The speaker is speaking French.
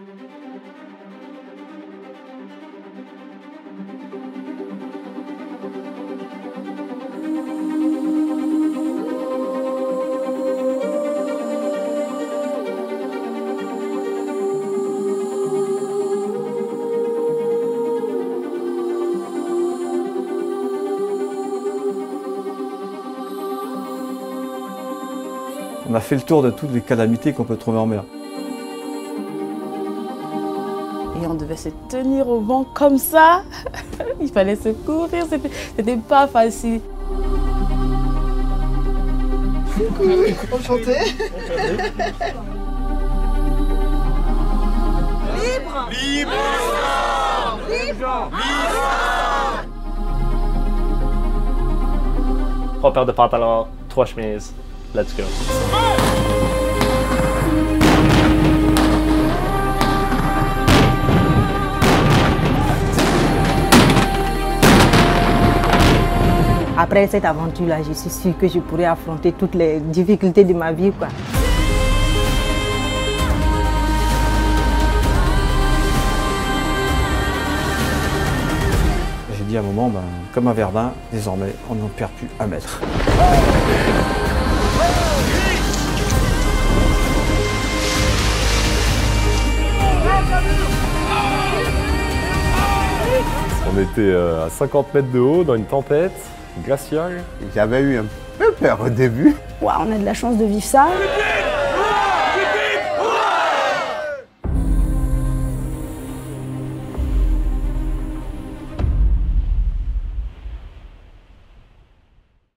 On a fait le tour de toutes les calamités qu'on peut trouver en mer. Et on devait se tenir au vent comme ça. Il fallait se courir, c'était pas facile. Coucou, enchanté. Libre! Libre! Libre! 3 paires de pantalons, 3 chemises. Let's go. Après cette aventure-là, je suis sûre que je pourrais affronter toutes les difficultés de ma vie, quoi. J'ai dit à un moment, comme à Verdun, désormais, on n'en perd plus 1 mètre. On était à 50 mètres de haut dans une tempête glaciale. J'avais eu un peu peur au début. Ouais, on a de la chance de vivre ça.